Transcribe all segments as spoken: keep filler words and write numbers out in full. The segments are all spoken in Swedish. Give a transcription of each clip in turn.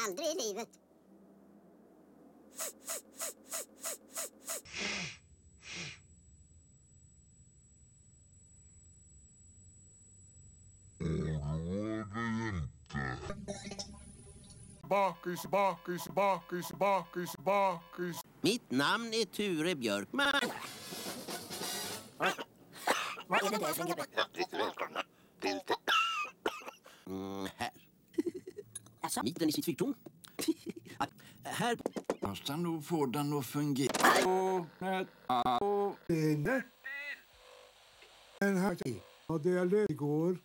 Aldrig i livet. Bakis, bakis, bakis, bakis, bakis. Mitt namn är Ture Björkman. Vad är det där för gubbe? Hjärtligt välkomna till det. Mm, här. Alltså, mitten i sitt fyrtorn. Här. Måste nog få den att fungera. Nej. En här och det är lös igår.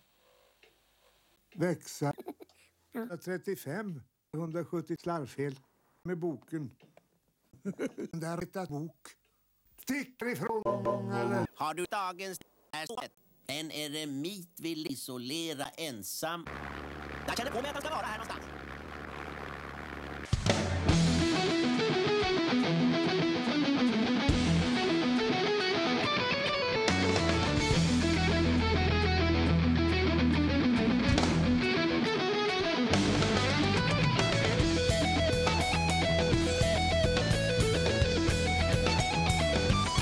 Växa. trettiofem. hundrasjuttio slarvfel med boken. Den där rätta bok. Stick ifrån eller? Har du dagens här? En eremit vill isolera ensam. Jag känner på mig att han ska vara här någonstans.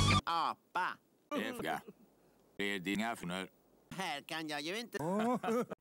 Apa. Efga. Det är dina funner. Här kan jag ju inte...